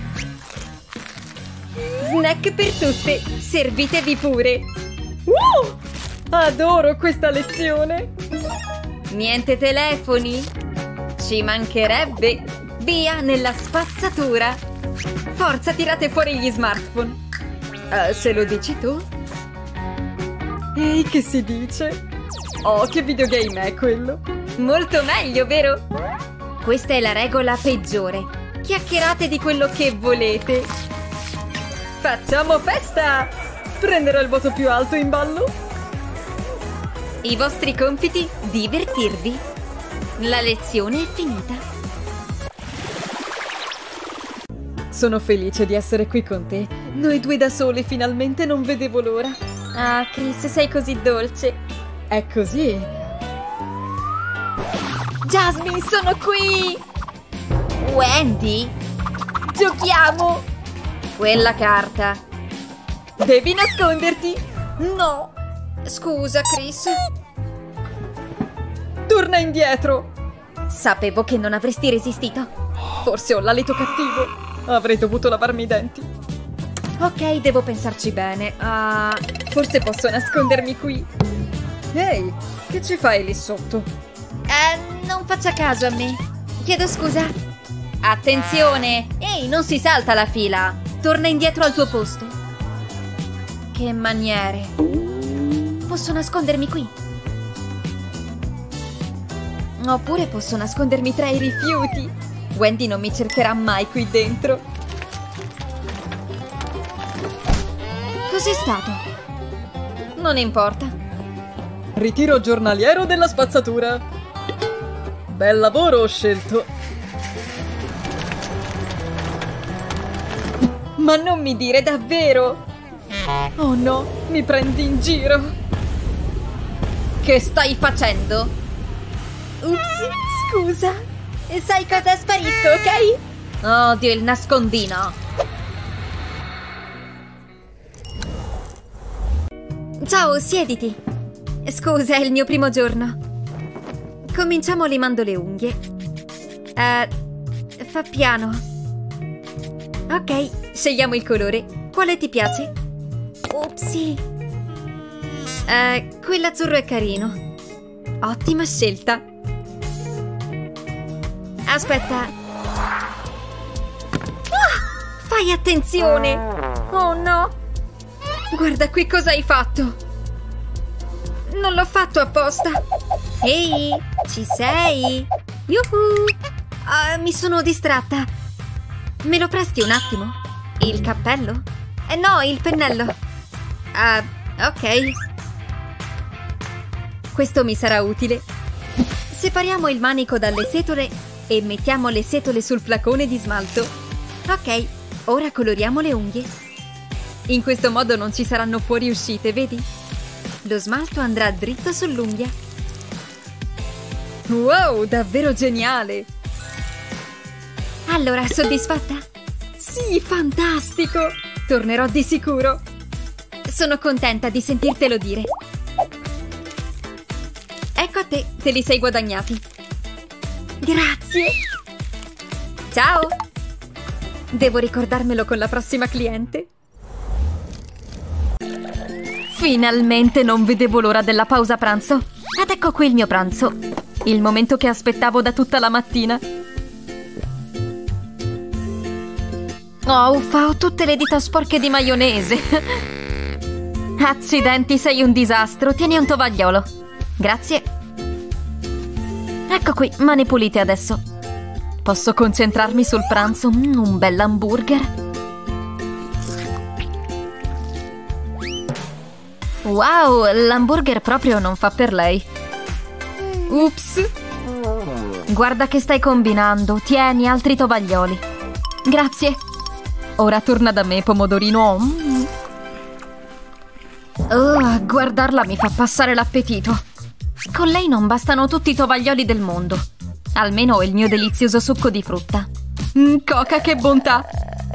S3: Snack per tutte, servitevi pure.
S2: Uh! Adoro questa lezione.
S3: Niente telefoni? Ci mancherebbe. Via nella spazzatura. Forza, tirate fuori gli smartphone.
S2: Uh, se lo dici tu? Ehi, che si dice? Oh, che videogame è quello?
S3: Molto meglio, vero? Questa è la regola peggiore. Chiacchierate di quello che volete.
S2: Facciamo festa! Prenderò il voto più alto in ballo.
S3: I vostri compiti? Divertirvi. La lezione è finita.
S2: Sono felice di essere qui con te. Noi due da sole, finalmente non vedevo l'ora.
S3: Ah, Chris, sei così dolce.
S2: È così.
S3: Jasmine, sono qui! Wendy? Giochiamo! Quella carta.
S2: Devi nasconderti.
S3: No! Scusa, Chris.
S2: Torna indietro.
S3: Sapevo che non avresti resistito.
S2: Forse ho l'alito cattivo. Avrei dovuto lavarmi i denti.
S3: Ok, devo pensarci bene. Uh, forse posso nascondermi qui.
S2: Ehi, che ci fai lì sotto?
S3: Uh, non faccia caso a me. Chiedo scusa. Attenzione! Ehi, non si salta la fila. Torna indietro al tuo posto. Che maniere. Posso nascondermi qui. Oppure posso nascondermi tra i rifiuti. Wendy non mi cercherà mai qui dentro. Cos'è stato? Non importa.
S2: Ritiro giornaliero della spazzatura. Bel lavoro ho scelto.
S3: Ma non mi dire davvero?
S2: Oh no, mi prendi in giro.
S3: Che stai facendo? Ups, scusa. E sai cosa? Sparisco, ok? Odio il nascondino. Ciao, siediti. Scusa, è il mio primo giorno. Cominciamo limando le unghie. Uh, fa piano. Ok, scegliamo il colore. Quale ti piace? Upsi. Uh, quell'azzurro è carino. Ottima scelta. Aspetta. Ah, fai attenzione. Oh no. Guarda qui cosa hai fatto. Non l'ho fatto apposta. Ehi, ci sei? Yuhu. Uh, mi sono distratta. Me lo presti un attimo? Il cappello? Eh no, il pennello. Uh, ok. Questo mi sarà utile. Separiamo il manico dalle setole e mettiamo le setole sul flacone di smalto. Ok, ora coloriamo le unghie. In questo modo non ci saranno fuoriuscite, vedi? Lo smalto andrà dritto sull'unghia.
S2: Wow, davvero geniale!
S3: Allora, soddisfatta?
S2: Sì, fantastico! Tornerò di sicuro.
S3: Sono contenta di sentirtelo dire. Ecco a te, te li sei guadagnati. Grazie! Ciao! Devo ricordarmelo con la prossima cliente. Finalmente non vedevo l'ora della pausa pranzo. Ed ecco qui il mio pranzo. Il momento che aspettavo da tutta la mattina. Oh, uffa, ho tutte le dita sporche di maionese. Accidenti, sei un disastro. Tieni un tovagliolo. Grazie. Ecco qui, mani pulite adesso. Posso concentrarmi sul pranzo? Mm, un bel hamburger. Wow, l'hamburger proprio non fa per lei.
S2: Ups.
S3: Guarda che stai combinando. Tieni altri tovaglioli. Grazie. Ora torna da me, pomodorino. Mm. Oh, guardarla mi fa passare l'appetito. Con lei non bastano tutti i tovaglioli del mondo. Almeno il mio delizioso succo di frutta.
S2: Mm, Coca, che bontà!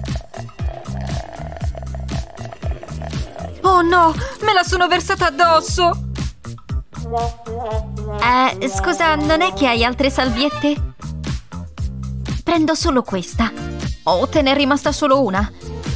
S3: Oh no, me la sono versata addosso!
S1: Eh, scusa, non è che hai altre salviette? Prendo solo questa. Oh, te n'è rimasta solo una.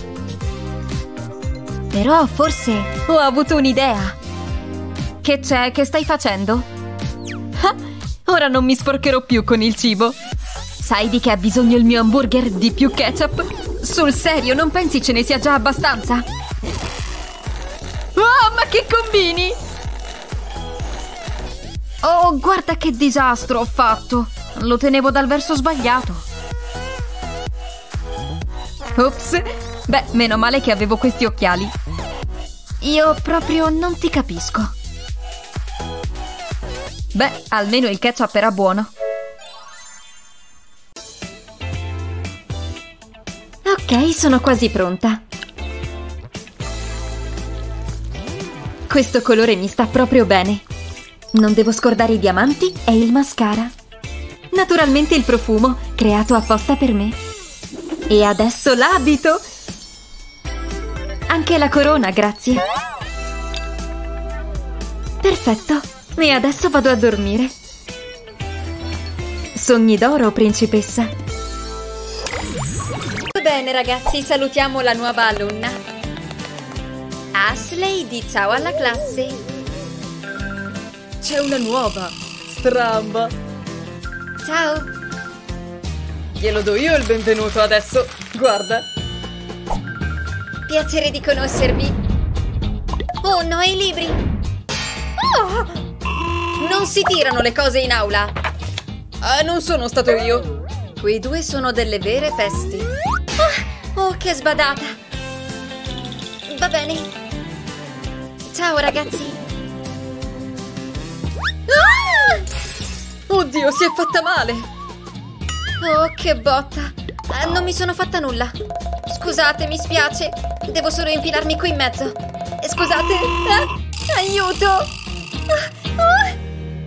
S1: Però forse ho avuto un'idea. Che c'è? Che stai facendo? Ah, ora non mi sporcherò più con il cibo. Sai di che ha bisogno il mio hamburger? Di più ketchup? Sul serio, non pensi ce ne sia già abbastanza? Oh, ma che combini? Oh, guarda che disastro ho fatto. Lo tenevo dal verso sbagliato. Ops. Beh, meno male che avevo questi occhiali. Io proprio non ti capisco. Beh, almeno il ketchup era buono. Ok, sono quasi pronta. Questo colore mi sta proprio bene. Non devo scordare i diamanti e il mascara. Naturalmente il profumo, creato apposta per me. E adesso l'abito. Anche la corona, grazie. Perfetto. E adesso vado a dormire. Sogni d'oro, principessa.
S3: Bene ragazzi, salutiamo la nuova alunna. Ashley, di ciao alla classe.
S2: C'è una nuova. Stramba.
S3: Ciao.
S2: Glielo do io il benvenuto adesso. Guarda.
S3: Piacere di conoscervi. Oh no, i libri. Oh! Non si tirano le cose in aula.
S2: Ah, non sono stato io.
S3: Quei due sono delle vere pesti. Oh, oh, che sbadata. Va bene. Ciao ragazzi. Ah!
S2: Oddio, si è fatta male.
S3: Oh, che botta. Eh, non mi sono fatta nulla. Scusate, mi spiace. Devo solo infilarmi qui in mezzo. Eh, scusate. Eh, aiuto. Ah, ah.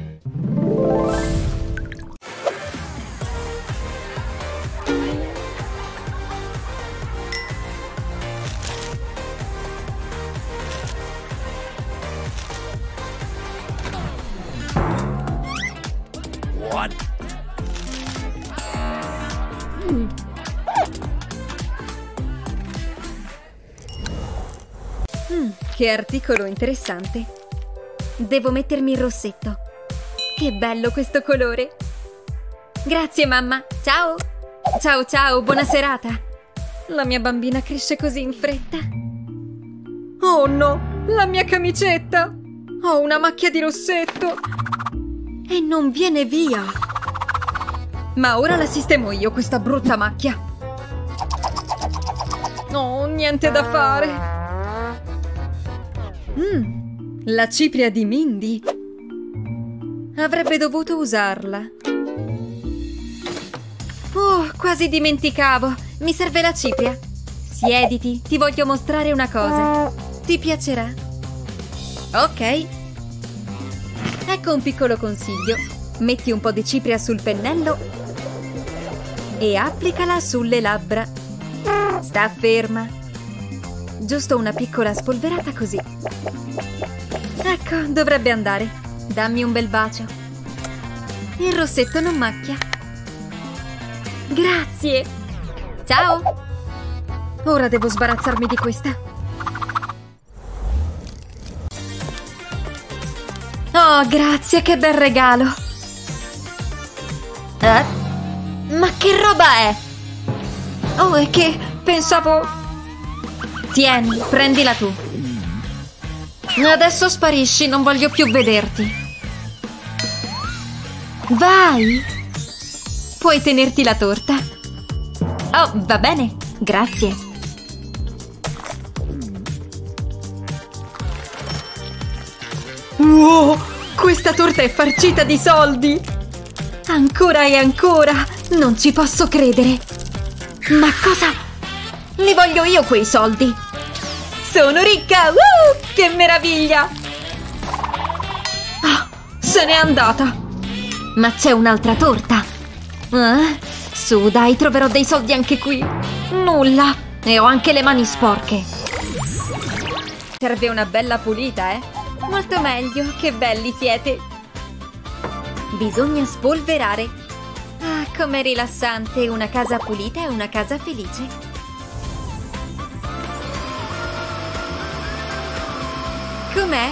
S1: Mm, che articolo interessante. Devo mettermi il rossetto. Che bello questo colore. Grazie mamma. Ciao. Ciao ciao, buona serata. La mia bambina cresce così in fretta.
S2: Oh no, la mia camicetta. Ho una macchia di rossetto.
S1: E non viene via.
S2: Ma ora la sistemo io questa brutta macchia. No, niente da fare. Mm, la cipria di Mindy. Avrebbe dovuto usarla.
S1: Oh, quasi dimenticavo. Mi serve la cipria. Siediti, ti voglio mostrare una cosa. Ti piacerà. Ok. Ecco un piccolo consiglio. Metti un po' di cipria sul pennello e applicala sulle labbra. Sta ferma. Giusto una piccola spolverata così. Ecco, dovrebbe andare. Dammi un bel bacio. Il rossetto non macchia. Grazie. Ciao.
S2: Ora devo sbarazzarmi di questa.
S1: Oh, grazie, che bel regalo. Eh? Ma che roba è? Oh, è che pensavo... Tieni, prendila tu. Adesso sparisci, non voglio più vederti. Vai. Puoi tenerti la torta. Oh, va bene, grazie.
S2: Wow, questa torta è farcita di soldi.
S1: Ancora e ancora, non ci posso credere. Ma cosa? Li voglio io quei soldi. Sono ricca! Uh, che meraviglia! Oh, se n'è andata. Ma c'è un'altra torta. Eh? Su, dai, troverò dei soldi anche qui. Nulla. E ho anche le mani sporche.
S3: Serve una bella pulita, eh? Molto meglio, che belli siete! Bisogna spolverare. Ah, com'è rilassante, una casa pulita e una casa felice. Com'è?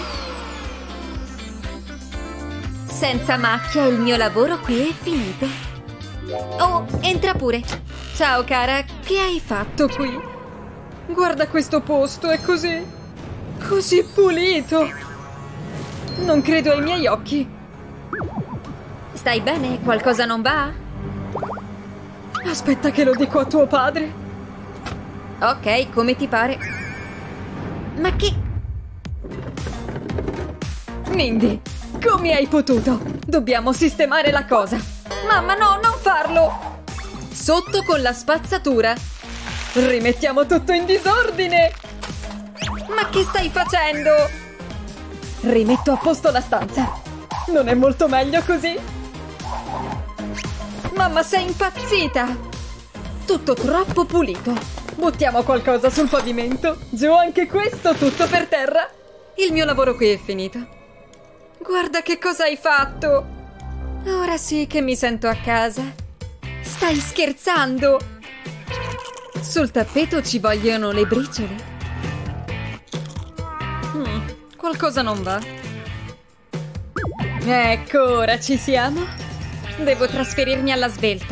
S3: Senza macchia, il mio lavoro qui è finito. Oh, entra pure. Ciao cara, che hai fatto qui?
S2: Guarda questo posto, è così... così pulito. Non credo ai miei occhi.
S3: Stai bene? Qualcosa non va?
S2: Aspetta che lo dico a tuo padre.
S3: Ok, come ti pare? Ma che...
S2: Mindy, come hai potuto? Dobbiamo sistemare la cosa.
S3: Mamma, no, non farlo!
S2: Sotto con la spazzatura. Rimettiamo tutto in disordine.
S3: Ma che stai facendo?
S2: Rimetto a posto la stanza. Non è molto meglio così?
S3: Mamma, sei impazzita!
S2: Tutto troppo pulito. Buttiamo qualcosa sul pavimento. Giù anche questo, tutto per terra. Il mio lavoro qui è finito.
S3: Guarda che cosa hai fatto! Ora sì che mi sento a casa. Stai scherzando?
S2: Sul tappeto ci vogliono le briciole. Hmm, qualcosa non va. Ecco, ora ci siamo.
S3: Devo trasferirmi alla svelta.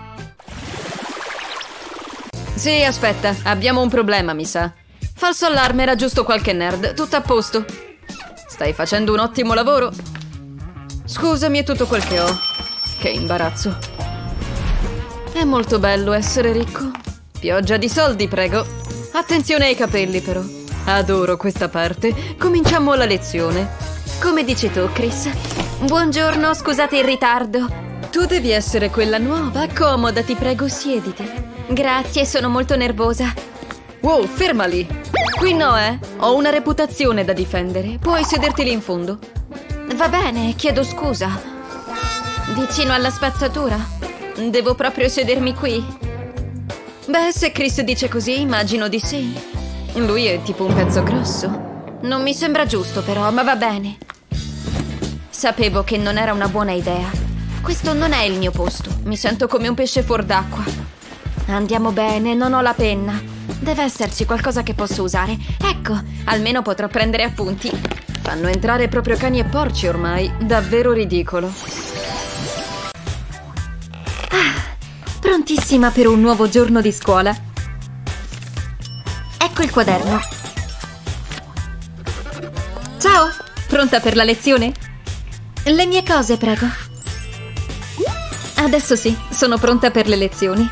S1: Sì, aspetta, abbiamo un problema, mi sa. Falso allarme, era giusto qualche nerd. Tutto a posto. Stai facendo un ottimo lavoro. Scusami, è tutto quel che ho. Che imbarazzo. È molto bello essere ricco. Pioggia di soldi, prego. Attenzione ai capelli, però. Adoro questa parte. Cominciamo la lezione. Come dici tu, Chris? Buongiorno, scusate il ritardo. Tu devi essere quella nuova. Accomodati, prego, siediti. Grazie, sono molto nervosa. Wow, ferma lì. Qui no, eh. Ho una reputazione da difendere. Puoi sederti lì in fondo. Va bene, chiedo scusa. Vicino alla spazzatura? Devo proprio sedermi qui? Beh, se Chris dice così, immagino di sì. Lui è tipo un pezzo grosso. Non mi sembra giusto, però, ma va bene. Sapevo che non era una buona idea. Questo non è il mio posto. Mi sento come un pesce fuor d'acqua. Andiamo bene, non ho la penna. Deve esserci qualcosa che posso usare. Ecco, almeno potrò prendere appunti. Fanno entrare proprio cani e porci ormai. Davvero ridicolo. Ah, prontissima per un nuovo giorno di scuola. Ecco il quaderno. Ciao, pronta per la lezione? Le mie cose, prego. Adesso sì, sono pronta per le lezioni.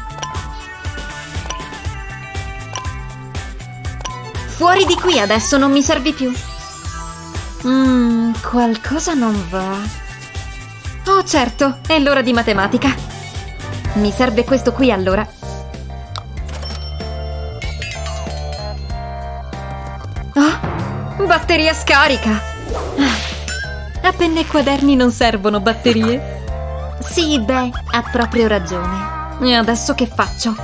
S1: Fuori di qui adesso, non mi servi più. Mmm, qualcosa non va. Oh certo, è l'ora di matematica. Mi serve questo qui allora. Oh, batteria scarica. A penne e quaderni non servono batterie. Sì, beh, ha proprio ragione. E adesso che faccio?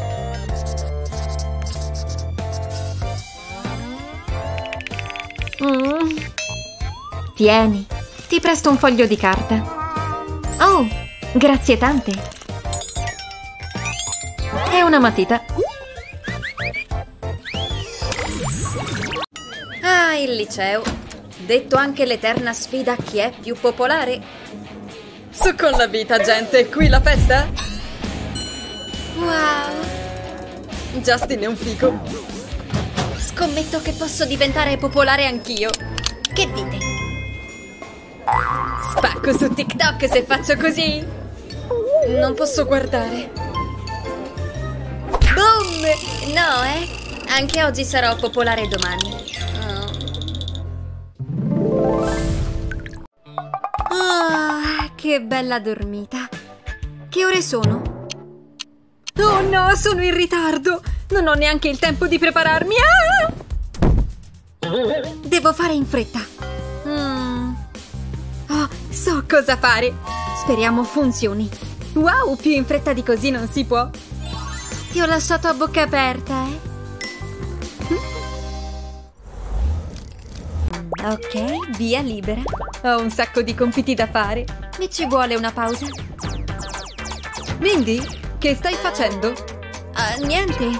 S1: Mm. Tieni, ti presto un foglio di carta. Oh, grazie tante. E una matita.
S3: Ah, il liceo. Detto anche l'eterna sfida chi è più popolare.
S2: Su con la vita, gente, qui la festa?
S3: Wow.
S2: Justin è un figo.
S3: Scommetto che posso diventare popolare anch'io. Che dite? Spacco su TikTok se faccio così.
S2: Non posso guardare.
S3: Boom! No, eh? Anche oggi sarò popolare domani. Oh. Oh, che bella dormita. Che ore sono?
S2: Oh no, sono in ritardo. Non ho neanche il tempo di prepararmi. Ah!
S3: Devo fare in fretta. Mm. Oh, so cosa fare. Speriamo funzioni.
S2: Wow, più in fretta di così non si può.
S3: Ti ho lasciato a bocca aperta, eh? Ok, via libera. Ho un sacco di compiti da fare. Mi ci vuole una pausa?
S2: Mindy, che stai facendo?
S3: Uh, niente.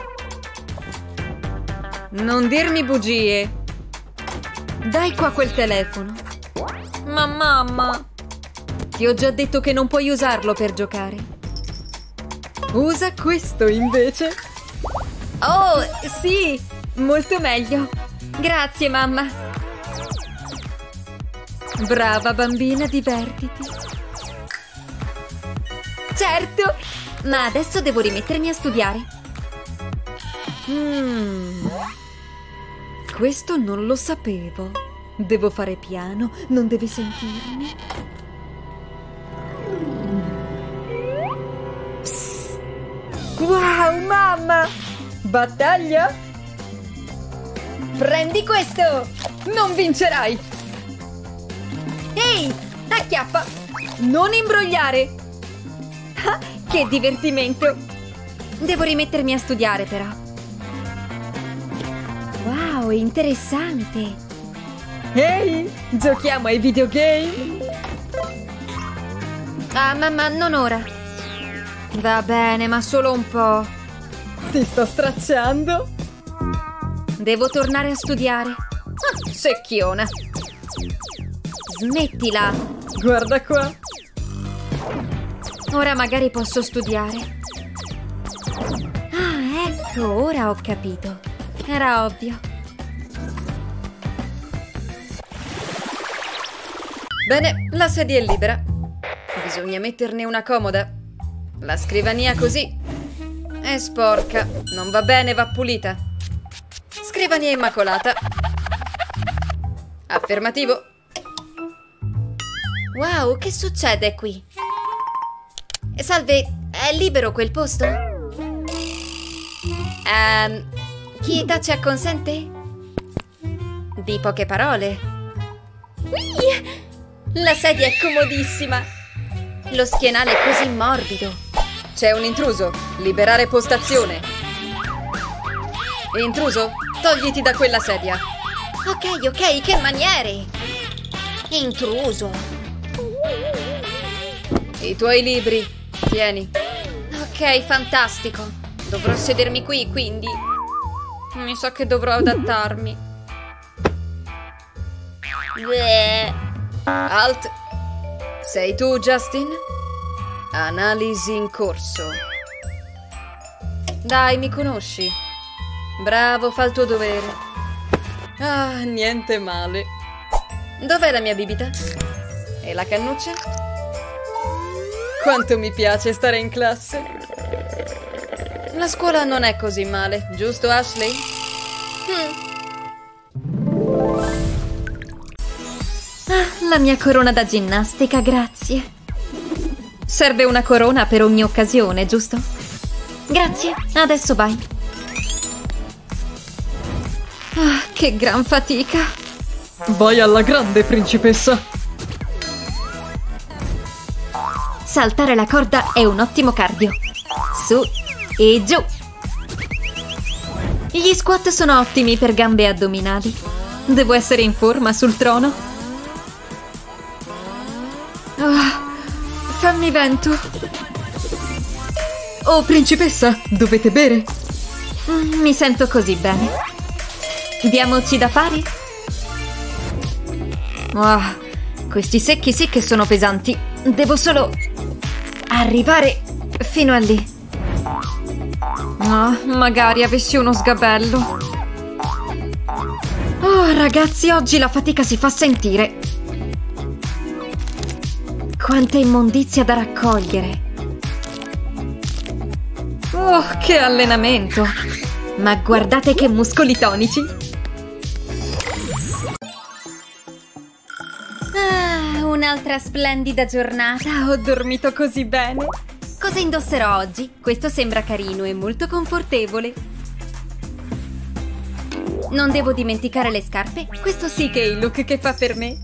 S2: Non dirmi bugie. Dai qua quel telefono.
S3: Ma mamma...
S2: Ti ho già detto che non puoi usarlo per giocare. Usa questo invece.
S3: Oh, sì, molto meglio. Grazie, mamma.
S2: Brava bambina, divertiti.
S3: Certo, ma adesso devo rimettermi a studiare.
S2: Mm. Questo non lo sapevo. Devo fare piano, non deve sentirmi. Psst. Wow, mamma! Battaglia?
S3: Prendi questo!
S2: Non vincerai!
S3: Ehi, acchiappa!
S2: Non imbrogliare!
S3: Ah, che divertimento! Devo rimettermi a studiare, però. Wow, interessante!
S2: Ehi, giochiamo ai videogame?
S3: Ah, mamma, non ora. Va bene, ma solo un po'.
S2: Ti sto stracciando?
S3: Devo tornare a studiare. Ah, secchiona. Smettila.
S2: Guarda qua.
S3: Ora magari posso studiare. Ah, ecco, ora ho capito. Era ovvio.
S2: Bene, la sedia è libera. Bisogna metterne una comoda. La scrivania così è sporca. Non va bene, va pulita. Scrivania immacolata. Affermativo.
S3: Wow, che succede qui? Salve, è libero quel posto? Um, chi tace acconsente? Di poche parole. Ui! La sedia è comodissima. Lo schienale è così morbido.
S2: C'è un intruso. Liberare postazione. Intruso, togliti da quella sedia.
S3: Ok, ok, che maniere. Intruso.
S2: I tuoi libri. Tieni.
S3: Ok, fantastico. Dovrò sedermi qui, quindi. Mi sa che dovrò adattarmi. Bleh.
S2: Alt. Sei tu, Justin? Analisi in corso. Dai, mi conosci. Bravo, fa il tuo dovere. Ah, niente male. Dov'è la mia bibita? E la cannuccia? Quanto mi piace stare in classe. La scuola non è così male, giusto Ashley?
S3: Mm. Ah, la mia corona da ginnastica, grazie. Serve una corona per ogni occasione, giusto? Grazie, adesso vai. Ah, che gran fatica.
S2: Vai alla grande, principessa.
S3: Saltare la corda è un ottimo cardio. Su e giù. Gli squat sono ottimi per gambe e addominali. Devo essere in forma sul trono.
S2: Ah, fammi vento. Oh, principessa, dovete bere?
S3: Mm, mi sento così bene. Diamoci da fare?
S2: Ah, questi secchi sì che sono pesanti. Devo solo arrivare fino a lì. Ah, magari avessi uno sgabello. Oh, ragazzi, oggi la fatica si fa sentire. Quanta immondizia da raccogliere. Oh, che allenamento. Ma guardate che muscoli tonici.
S3: Ah, un'altra splendida giornata.
S2: Ho dormito così bene.
S3: Cosa indosserò oggi? Questo sembra carino e molto confortevole. Non devo dimenticare le scarpe.
S2: Questo sì che è il look che fa per me.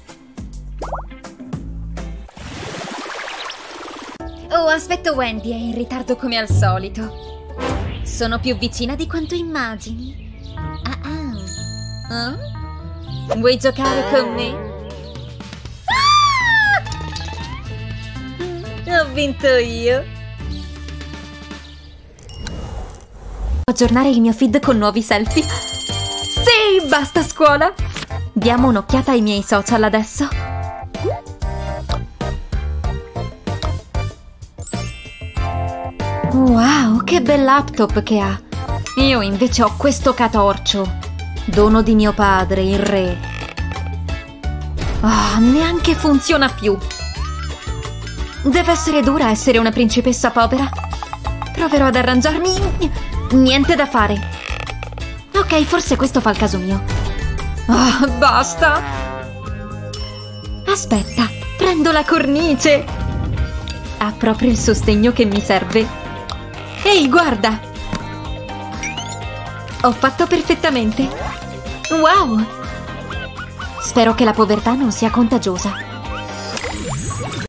S3: Oh, aspetto Wendy, è in ritardo come al solito. Sono più vicina di quanto immagini. Ah ah. Vuoi giocare con me? Ah! Ho vinto io. Aggiornare il mio feed con nuovi selfie. Sì, basta scuola. Diamo un'occhiata ai miei social adesso. Wow, che bel laptop che ha. Io invece ho questo catorcio, dono di mio padre, il re. Ah, oh, neanche funziona più. Deve essere dura essere una principessa povera. Proverò ad arrangiarmi. Niente da fare. Ok, forse questo fa il caso mio. Ah, oh, basta. Aspetta, prendo la cornice. Ha proprio il sostegno che mi serve. Ehi, guarda! Ho fatto perfettamente. Wow! Spero che la povertà non sia contagiosa.